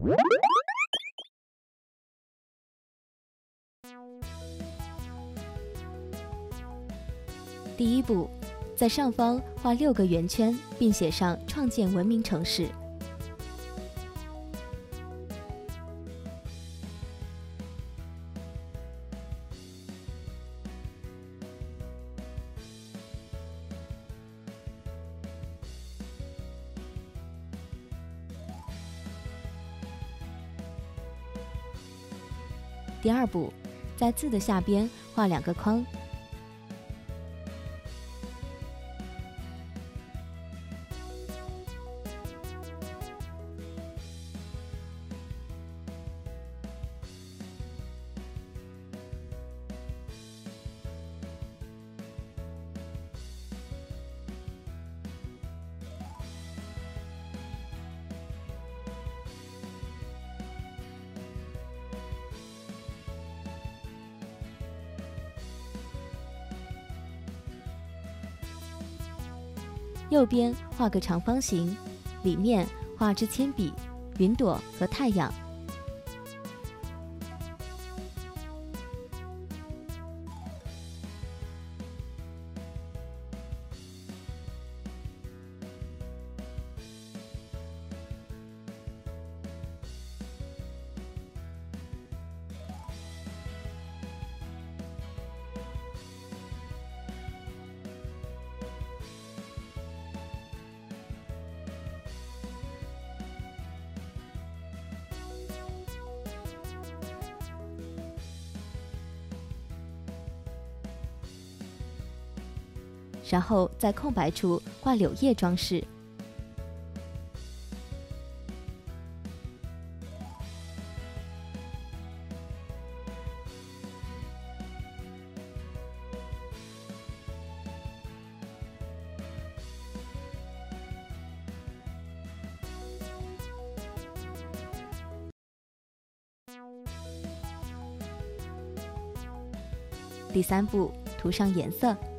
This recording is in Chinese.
第一步，在上方画6个圆圈，并写上“创建文明城市”。第二步，在字的下边画2个框。右边画个长方形，里面画支铅笔、云朵和太阳。然后在空白处画柳叶装饰。第3步，涂上颜色。